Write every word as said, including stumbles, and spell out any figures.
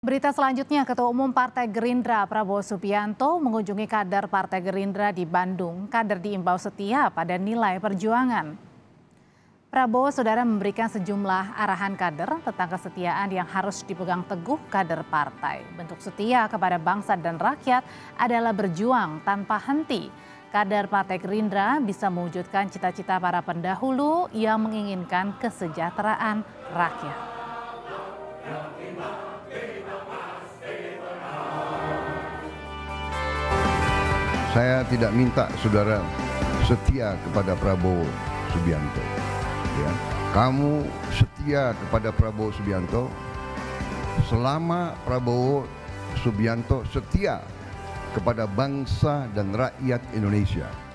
Berita selanjutnya, Ketua Umum Partai Gerindra Prabowo Subianto mengunjungi kader Partai Gerindra di Bandung. Kader diimbau setia pada nilai perjuangan. Prabowo saudara memberikan sejumlah arahan kader tentang kesetiaan yang harus dipegang teguh kader partai. Bentuk setia kepada bangsa dan rakyat adalah berjuang tanpa henti. Kader Partai Gerindra bisa mewujudkan cita-cita para pendahulu yang menginginkan kesejahteraan rakyat. Saya tidak minta saudara setia kepada Prabowo Subianto. Ya. Kamu setia kepada Prabowo Subianto selama Prabowo Subianto setia kepada bangsa dan rakyat Indonesia.